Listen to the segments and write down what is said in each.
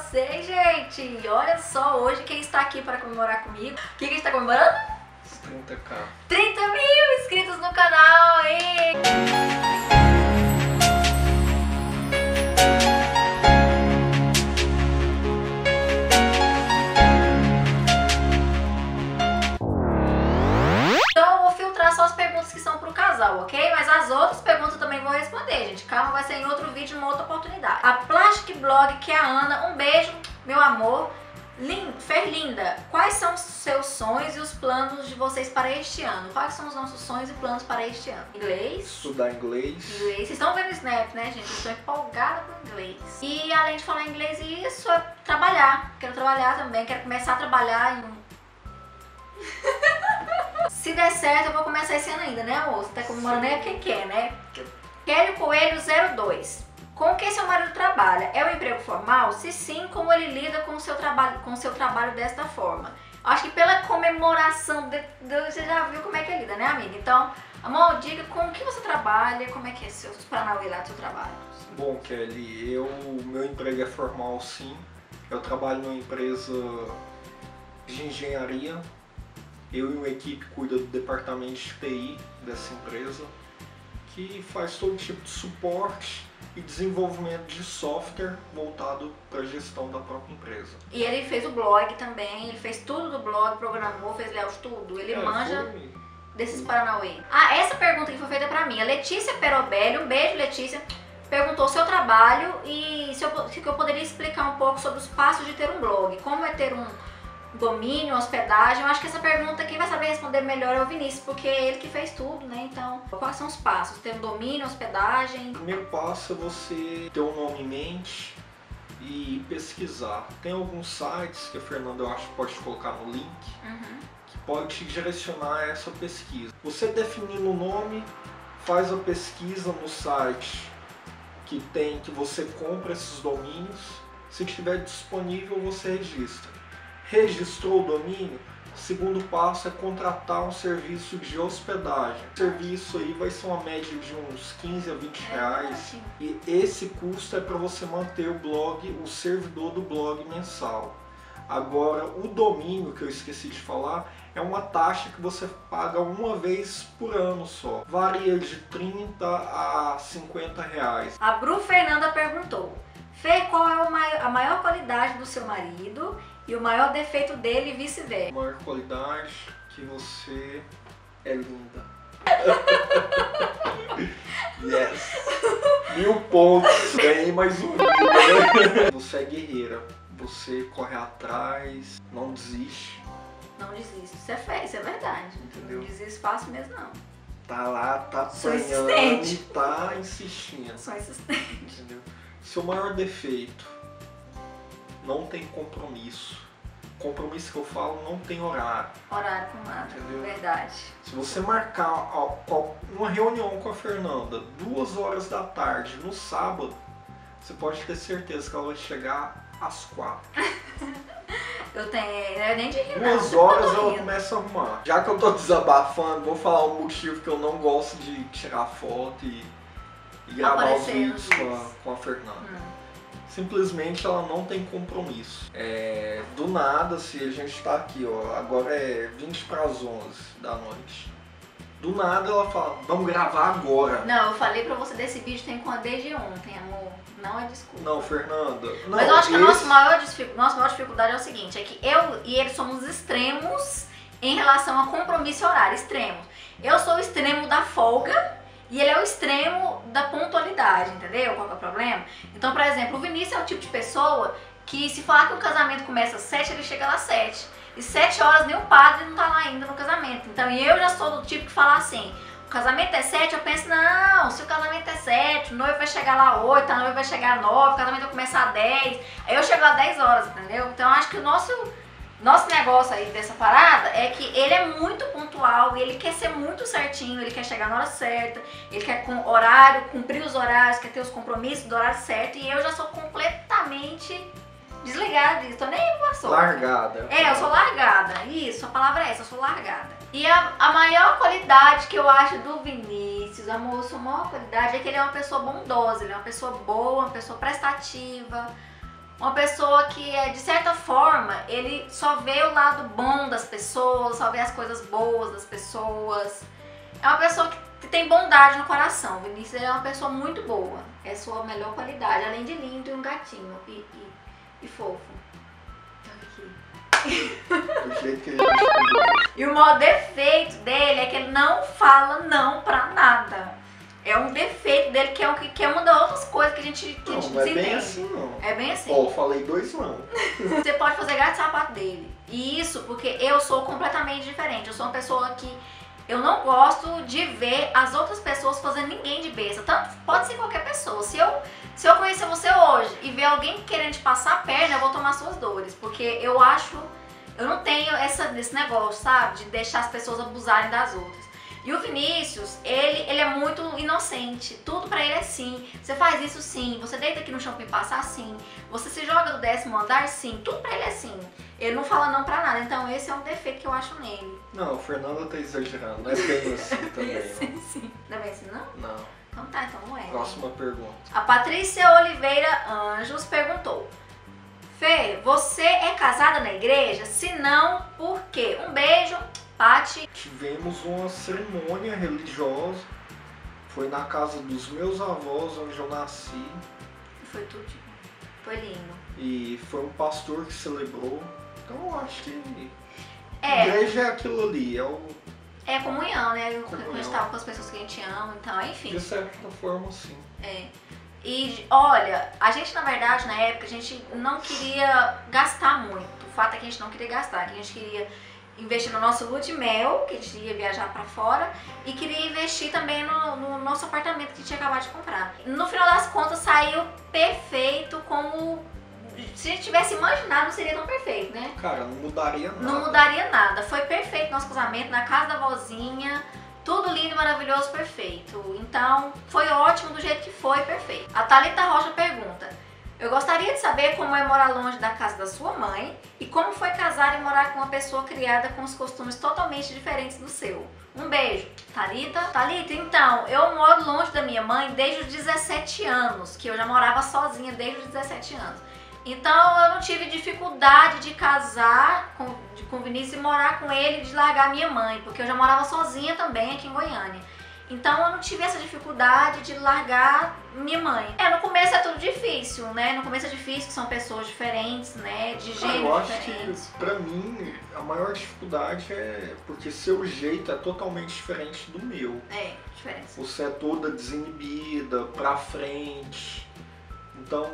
vocês, gente! Olha só, hoje quem está aqui para comemorar comigo. O que a gente está comemorando? 30k. 30 mil inscritos no canal, hein? Então eu vou filtrar só as perguntas que são pro casal, ok? Mas as outras perguntas eu também vou responder, gente. Calma, vai ser em outro vídeo, em uma outra oportunidade. A Plastic Blog, que é a Ana, um beijo, meu amor. Ferlinda, quais são os seus sonhos e os planos de vocês para este ano? Quais são os nossos sonhos e planos para este ano? Inglês. Estudar inglês. Vocês estão vendo o Snap, né, gente? Eu estou empolgada com inglês. E além de falar inglês, isso é trabalhar. Quero trabalhar também, quero começar a trabalhar em... Se der certo, eu vou começar esse ano ainda, né, amor? Você tá comemorando aí quem quer, né? Kelly Coelho 02. Com que seu marido trabalha? É um emprego formal? Se sim, como ele lida com o seu trabalho desta forma? Acho que pela comemoração, você já viu como é que ele lida, né, amiga? Então, amor, diga com que você trabalha, como é que é seus Paranauê lá do seu trabalho? Bom, Kelly, meu emprego é formal, sim. Eu trabalho numa empresa de engenharia. Eu e uma equipe cuida do departamento de TI dessa empresa, que faz todo tipo de suporte e desenvolvimento de software voltado para a gestão da própria empresa. E ele fez o blog também, ele fez tudo do blog, programou, fez layout, tudo. Ele manja desses Paranauê. Ah, essa pergunta que foi feita para mim, a Letícia Perobelli, um beijo, Letícia, perguntou o seu trabalho e se eu poderia explicar um pouco sobre os passos de ter um blog, como é ter um domínio, hospedagem. Eu acho que essa pergunta quem vai saber responder melhor é o Vinícius, porque é ele que fez tudo, né? Então, quais são os passos? Ter um domínio, hospedagem? O primeiro passo é você ter um nome em mente e pesquisar. Tem alguns sites que a Fernanda, eu acho, pode colocar no link, que pode te direcionar a essa pesquisa. Você definindo o nome, faz a pesquisa no site que você compra esses domínios. Se estiver disponível, você registra. Registrou o domínio, o segundo passo é contratar um serviço de hospedagem. O serviço aí vai ser uma média de uns 15 a 20 reais. E esse custo é para você manter o blog, o servidor do blog mensal. Agora, o domínio, que eu esqueci de falar, é uma taxa que você paga uma vez por ano só. Varia de 30 a 50 reais. A Bru Fernanda perguntou: Fê, qual é a maior qualidade do seu marido e o maior defeito dele e vice-versa? A maior qualidade que você é linda. Yes! 1000 pontos. Ganhei mais um. Você é guerreira. Você corre atrás, não desiste. Não desiste. Isso é fé, isso é verdade. Entendeu? Não desiste fácil mesmo, não. Tá lá, tá Sou apanhando, insistente. tá insistindo. Sou insistente. Entendeu? Seu maior defeito, não tem compromisso. Compromisso que eu falo, não tem horário. Horário com nada, Entendeu? verdade. Se você marcar uma reunião com a Fernanda 2 horas da tarde no sábado, você pode ter certeza que ela vai chegar às 4. Eu tenho, nem de rir, 2 horas ela começa a arrumar. Já que eu tô desabafando, vou falar o motivo que eu não gosto de tirar foto e gravar os vídeos com a Fernanda. Simplesmente ela não tem compromisso. Do nada, se a gente tá aqui, ó, agora é 20 para as 11 da noite. Do nada ela fala, vamos gravar agora. Não, eu falei pra você desse vídeo tem com a desde ontem, amor. Não é desculpa. Não, Fernanda. Não, mas eu acho que a nossa maior dificuldade é o seguinte, é que eu e ele somos extremos em relação a compromisso e horário, extremos. Eu sou o extremo da folga e ele é o extremo da pontualidade, entendeu? Qual que é o problema? Então, por exemplo, o Vinícius é o tipo de pessoa que se falar que o casamento começa às 7, ele chega lá às 7. E 7 horas nem o padre não tá lá ainda no casamento. Então, eu já sou do tipo que fala assim, o casamento é 7, eu penso, não, se o casamento é 7, o noivo vai chegar lá às 8, a noiva vai chegar às 9, o casamento vai começar às 10, aí eu chego às 10 horas, entendeu? Então, eu acho que o nosso negócio aí dessa parada é que ele é muito pontual e ele quer ser muito certinho, ele quer chegar na hora certa, ele quer com horário, cumprir os horários, quer ter os compromissos do horário certo, e eu já sou completamente desligada disso, tô nem aí com a sorte. Largada. Eu sou largada, isso, a palavra é essa, eu sou largada. E a maior qualidade que eu acho do Vinícius, amor, sua maior qualidade é que ele é uma pessoa bondosa, ele é uma pessoa boa, uma pessoa prestativa, uma pessoa que é, de certa forma, ele só vê o lado bom das pessoas, só vê as coisas boas das pessoas. É uma pessoa que tem bondade no coração. O Vinícius é uma pessoa muito boa. É a sua melhor qualidade, além de lindo e um gatinho e fofo. Do jeito que ele escolheu. E o maior defeito dele é que ele não fala não pra nada. É um defeito dele que é uma das outras coisas que a gente Não, não é desentende. bem assim, não. É bem assim. Ó, falei 2 não. Você pode fazer gato de sapato dele. E isso porque eu sou completamente diferente. Eu sou uma pessoa que eu não gosto de ver as outras pessoas fazendo ninguém de besta. Tanto pode ser qualquer pessoa. Se eu conhecer você hoje e ver alguém querendo te passar a perna, eu vou tomar suas dores. Porque eu não tenho esse negócio, sabe? De deixar as pessoas abusarem das outras. E o Vinícius, ele é muito inocente. Tudo pra ele é sim. Você faz isso sim. Você deita aqui no chão pra me passar sim. Você se joga do 10º andar sim. Tudo pra ele é sim. Ele não fala não pra nada. Então esse é um defeito que eu acho nele. Não, o Fernando tá exagerando. Não é bem assim também, Sim, sim. Não é bem assim, não? não. Não. Então tá, então não é. Próxima pergunta. A Patrícia Oliveira Anjos perguntou: Fê, você é casada na igreja? Se não, por quê? Um beijo, Pati. Tivemos uma cerimônia religiosa. Foi na casa dos meus avós, onde eu nasci. Foi tudo, foi lindo. E foi um pastor que celebrou. Então eu acho que É. igreja é aquilo ali. É comunhão, né? Comunhão. A gente tava com as pessoas que a gente ama, então, enfim. De certa forma, sim. É. E olha, a gente na verdade na época a gente não queria gastar muito. O fato é que a gente não queria gastar, que a gente queria investir no nosso lua de mel, que a gente ia viajar pra fora, e queria investir também no nosso apartamento que a gente tinha acabado de comprar. No final das contas saiu perfeito, como se a gente tivesse imaginado não seria tão perfeito, né? Cara, não mudaria nada. Não mudaria nada. Foi perfeito nosso casamento, na casa da vozinha. Tudo lindo, maravilhoso, perfeito. Então, foi ótimo do jeito que foi, perfeito. A Thalita Rocha pergunta: eu gostaria de saber como é morar longe da casa da sua mãe e como foi casar e morar com uma pessoa criada com os costumes totalmente diferentes do seu. Um beijo. Thalita? Thalita, então, eu moro longe da minha mãe desde os 17 anos, que eu já morava sozinha desde os 17 anos. Então eu não tive dificuldade de casar com o Vinícius e morar com ele, de largar minha mãe, porque eu já morava sozinha também aqui em Goiânia. Então eu não tive essa dificuldade de largar minha mãe. No começo é tudo difícil, né? No começo é difícil, são pessoas diferentes, né? De gêneros diferentes. Que, pra mim, a maior dificuldade é porque seu jeito é totalmente diferente do meu. É, diferente. Você é toda desinibida, pra frente. Então,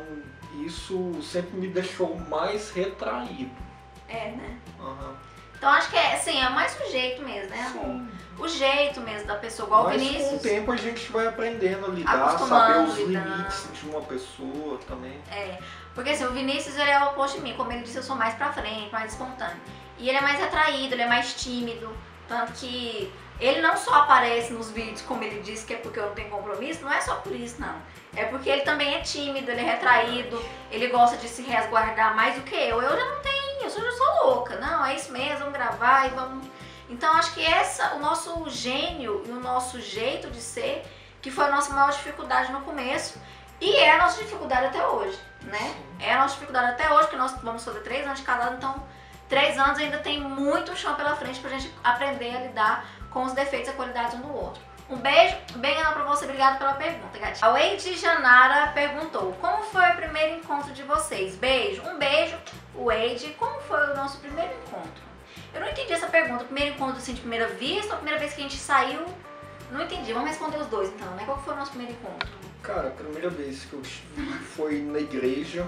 isso sempre me deixou mais retraído. É, né? Uhum. Então acho que é mais o jeito mesmo, né? Sim. O jeito mesmo da pessoa, igual Mas o Vinícius. com o tempo a gente vai aprendendo a lidar, Acostumando, saber os lidando. limites de uma pessoa também. Porque assim, o Vinícius ele é o oposto de mim. Como ele disse, eu sou mais pra frente, mais espontâneo. E ele é mais atraído, ele é mais tímido. Tanto que ele não só aparece nos vídeos, como ele disse, que é porque eu não tenho compromisso, não é só por isso, não. É porque ele também é tímido, ele é retraído, ele gosta de se resguardar mais do que eu. Eu já não tenho, eu já sou louca. Não, é isso mesmo, vamos gravar e vamos... Então acho que o nosso gênio e o nosso jeito de ser, que foi a nossa maior dificuldade no começo, e é a nossa dificuldade até hoje, né? É a nossa dificuldade até hoje, porque nós vamos fazer 3 anos de casado, então 3 anos ainda tem muito chão pela frente pra gente aprender a lidar com os defeitos e a qualidade um do outro. Um beijo, bem grande pra você, obrigada pela pergunta, gatinha. A Wade Janara perguntou: como foi o primeiro encontro de vocês? Beijo, um beijo. Wade, como foi o nosso primeiro encontro? Eu não entendi essa pergunta, primeiro encontro assim de primeira vista ou a primeira vez que a gente saiu? Não entendi, vamos responder os dois então, né? Qual foi o nosso primeiro encontro? Cara, a primeira vez que eu tive foi na igreja,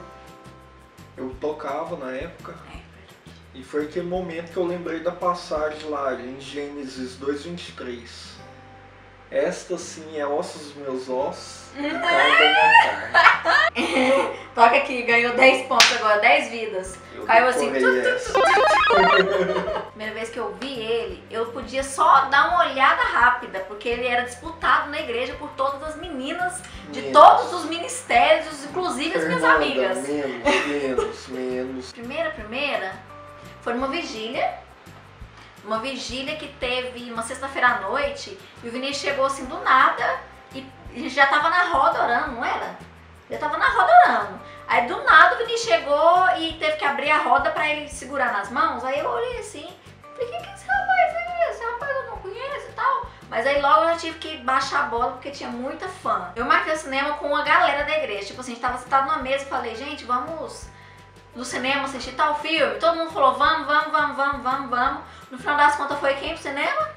eu tocava na época. E foi aquele momento que eu lembrei da passagem lá em Gênesis 2:23. Esta sim é ossos dos meus ossos e carne da minha carne. Toca aqui, ganhou 10 pontos agora, 10 vidas. Caiu assim. Primeira vez que eu vi ele, eu podia só dar uma olhada rápida, porque ele era disputado na igreja por todas as meninas de todos os ministérios, inclusive as minhas amigas. Menos. Primeira, foi numa vigília. Uma vigília que teve uma sexta-feira à noite, e o Vinícius chegou assim do nada, e a gente já tava na roda orando, não era? Já tava na roda orando. Aí do nada o Vinícius chegou a roda pra ele segurar nas mãos. Aí eu olhei assim, falei, que esse rapaz é esse? Esse rapaz eu não conheço e tal. Mas aí logo eu já tive que baixar a bola porque tinha muita fã. Eu marquei o cinema com uma galera da igreja. Tipo assim, a gente tava sentado numa mesa e falei, gente, vamos no cinema assistir tal filme. Todo mundo falou, vamos. No final das contas foi quem pro cinema?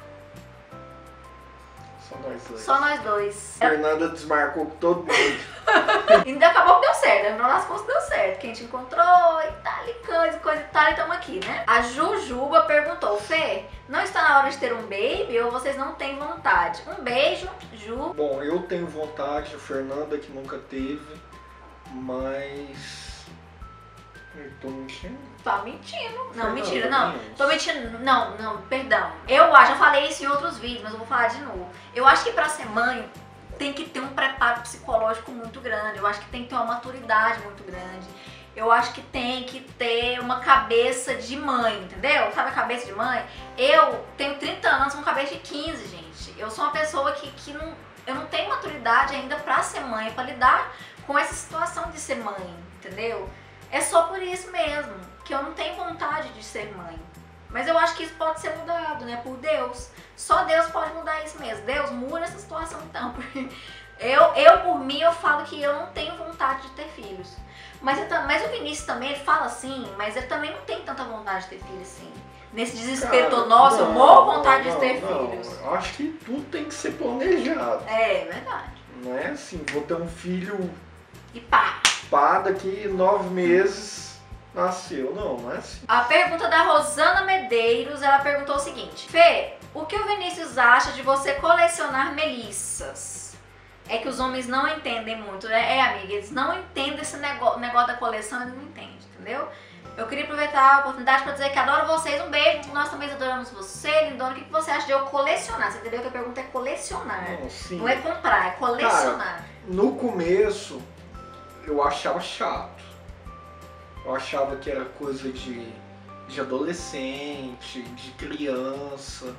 Só nós dois. Só nós dois. Fernanda desmarcou com todo mundo. Ainda acabou que deu certo, no final das contas deu certo. Quem te encontrou e tal, e coisa e tal, e estamos aqui, né? A Jujuba perguntou, Fê, não está na hora de ter um baby ou vocês não têm vontade? Um beijo, Ju. Bom, eu tenho vontade, a Fernanda que nunca teve, mas... Eu tô mentindo? Tá mentindo. Não, Fernanda, mentira, não. Deus. Tô mentindo. Não, perdão. Eu acho, já falei isso em outros vídeos, mas eu vou falar de novo. Eu acho que pra ser mãe tem que ter um preparo psicológico muito grande. Eu acho que tem que ter uma maturidade muito grande. Eu acho que tem que ter uma cabeça de mãe, entendeu? Sabe a cabeça de mãe? Eu tenho 30 anos com cabeça de 15, gente. Eu sou uma pessoa que não... Eu não tenho maturidade ainda pra ser mãe, pra lidar com essa situação de ser mãe, entendeu? É só por isso mesmo, que eu não tenho vontade de ser mãe. Mas eu acho que isso pode ser mudado, né, por Deus. Só Deus pode mudar isso mesmo. Deus, muda essa situação então. Porque por mim, eu falo que eu não tenho vontade de ter filhos. Mas o Vinícius também, ele fala assim, mas ele também não tem tanta vontade de ter filhos assim. Nesse desespero todo nosso, eu morro vontade de ter filhos. Eu acho que tudo tem que ser planejado. É verdade. Não é assim, vou ter um filho... E pá! Daqui 9 meses nasceu. Não é assim. A pergunta da Rosana Medeiros, ela perguntou o seguinte: Fê, o que o Vinícius acha de você colecionar melissas? É que os homens não entendem muito, né? Amiga, eles não entendem esse negócio da coleção, eles não entendem, entendeu? Eu queria aproveitar a oportunidade para dizer que adoro vocês, um beijo, nós também adoramos você, lindona. O que você acha de eu colecionar? Você entendeu que a pergunta é colecionar, Não é comprar, é colecionar. Cara, no começo... Eu achava chato. Eu achava que era coisa de adolescente, de criança.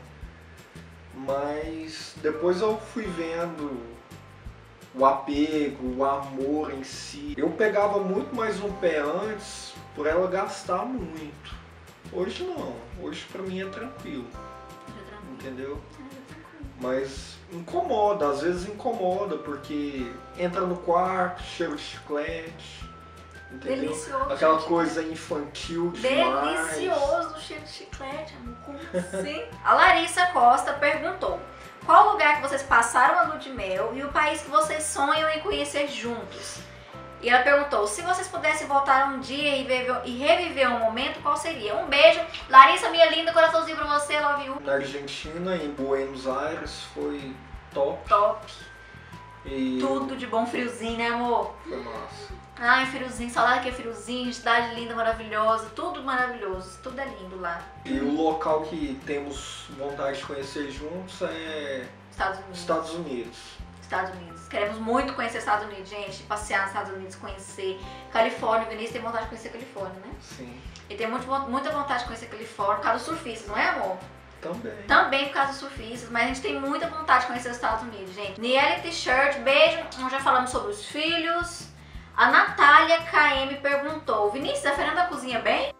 Mas depois eu fui vendo o apego, o amor em si. Eu pegava muito mais no pé antes por ela gastar muito. Hoje não. Hoje pra mim é tranquilo. Entendeu? Mas incomoda, às vezes incomoda, porque entra no quarto, cheiro de chiclete, entendeu? Delicioso. Aquela coisa infantil demais. Delicioso o cheiro de chiclete, amor. Como assim? A Larissa Costa perguntou: qual o lugar que vocês passaram a lua de mel e o país que vocês sonham em conhecer juntos? E ela perguntou, se vocês pudessem voltar um dia e reviver um momento, qual seria? Um beijo. Larissa, minha linda, coraçãozinho pra você, love you. Na Argentina, em Buenos Aires, foi top. Top. E tudo de bom, friozinho, né, amor? foi massa. Ai, friozinho, saudade que é friozinho, cidade linda, maravilhosa, tudo maravilhoso, tudo é lindo lá. E o local que temos vontade de conhecer juntos é Estados Unidos. Estados Unidos. Queremos muito conhecer Estados Unidos, gente. Passear nos Estados Unidos, conhecer Califórnia. O Vinícius tem vontade de conhecer Califórnia, né? Sim. Ele tem muita vontade de conhecer Califórnia por causa dos surfistas, não é, amor? Também. Também por causa dos surfistas, mas a gente tem muita vontade de conhecer os Estados Unidos, gente. Niele T-shirt, beijo. Nós já falamos sobre os filhos. A Natália KM perguntou, Vinícius, a Fernanda cozinha bem?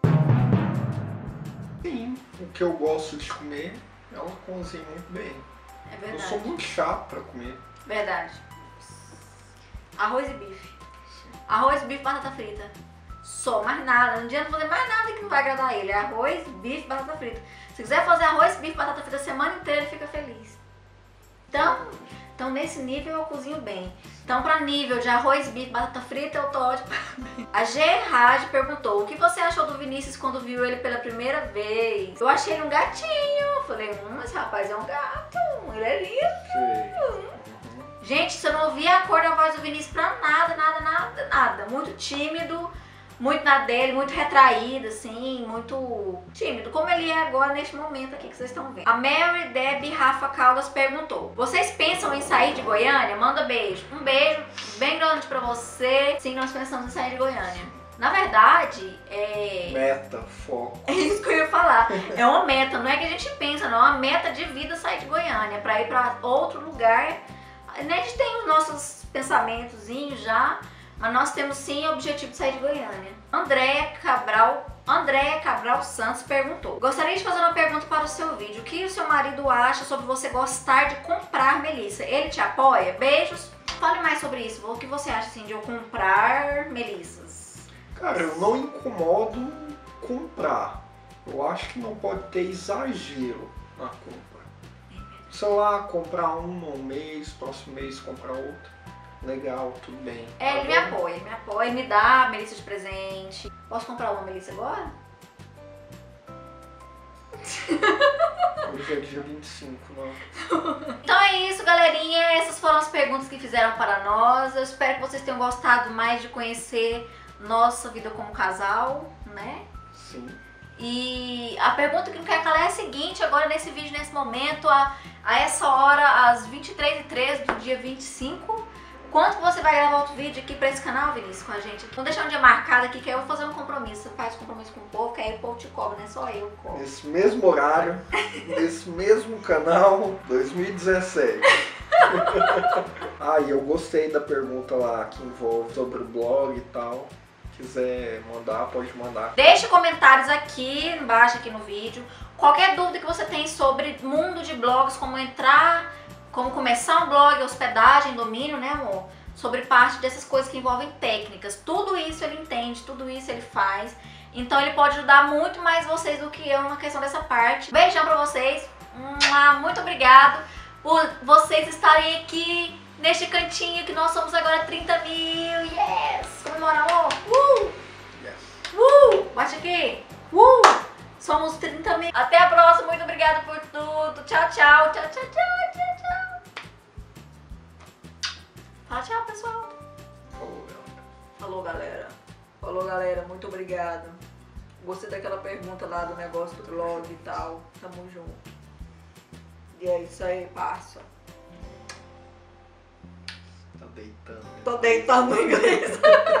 Sim. O que eu gosto de comer, ela cozinha muito bem. É verdade. Eu sou muito chato pra comer. Verdade. Arroz e bife. Sim. Arroz, bife, batata frita. Só, mais nada. Não adianta fazer mais nada que não vai agradar ele. É arroz, bife, batata frita. Se quiser fazer arroz, bife, batata frita a semana inteira, ele fica feliz. Então nesse nível eu cozinho bem. Então pra nível de arroz, bife, batata frita, eu tô ótimo. A Gerard perguntou, o que você achou do Vinícius quando viu ele pela primeira vez? Eu achei ele um gatinho. Falei, esse rapaz é um gato. Ele é lindo. Gente, você não ouvia a cor da voz do Vinícius pra nada. Muito tímido, muito na dele, muito retraído, assim, muito tímido. Como ele é agora, neste momento aqui que vocês estão vendo. A Mary Debbie Rafa Caldas perguntou, vocês pensam em sair de Goiânia? Manda beijo. Um beijo bem grande pra você. Sim, nós pensamos em sair de Goiânia. Na verdade, Meta, foco. É isso que eu ia falar. É uma meta, não é que a gente pensa, não. É uma meta de vida sair de Goiânia, pra ir pra outro lugar. A gente tem os nossos pensamentozinhos já, mas nós temos sim o objetivo de sair de Goiânia. Andréia Cabral Andréia Cabral Santos perguntou: gostaria de fazer uma pergunta para o seu vídeo. O que o seu marido acha sobre você gostar de comprar melissa? Ele te apoia? Beijos. Fale mais sobre isso. O que você acha assim de eu comprar melissas? Cara, eu não incomodo comprar. Eu acho que não pode ter exagero na compra. Sei lá, comprar uma um mês, próximo mês comprar outra. Legal, tudo bem. Ele me apoia, me dá melissa de presente. Posso comprar uma melissa agora? Hoje é dia 25, não. Então é isso, galerinha. Essas foram as perguntas que fizeram para nós. Eu espero que vocês tenham gostado mais de conhecer nossa vida como casal, né? Sim. E a pergunta que não quer calar é a seguinte, agora nesse vídeo, nesse momento, a essa hora, às 23h13 do dia 25, quando que você vai gravar outro vídeo aqui pra esse canal, Vinícius, com a gente? Vamos deixar um dia marcado aqui, que aí eu vou fazer um compromisso. Você faz compromisso com o povo, que aí o povo te cobra, não é só eu que cobro. Nesse mesmo horário, nesse mesmo canal, 2017. E eu gostei da pergunta lá que envolve sobre o blog e tal. Quiser mandar, pode mandar. Deixe comentários aqui embaixo, aqui no vídeo. Qualquer dúvida que você tem sobre mundo de blogs, como entrar, como começar um blog, hospedagem, domínio, né, amor? Sobre parte dessas coisas que envolvem técnicas. Tudo isso ele entende, tudo isso ele faz. Então ele pode ajudar muito mais vocês do que eu na questão dessa parte. Beijão pra vocês. Muito obrigado por vocês estarem aqui neste cantinho que nós somos agora 30 mil. Yes! Comemora, amor. Yes. Bate aqui. Somos 30 mil. Até a próxima. Muito obrigada por tudo. Tchau, tchau. Tchau, tchau, tchau, tchau, tchau. Fala tchau, pessoal. Falou, galera. Falou, galera. Falou, galera. Muito obrigado. Gostei daquela pergunta lá do negócio do blog e tal. Tamo junto. E é isso aí, parça. Tá deitando. Tô deitando no inglês.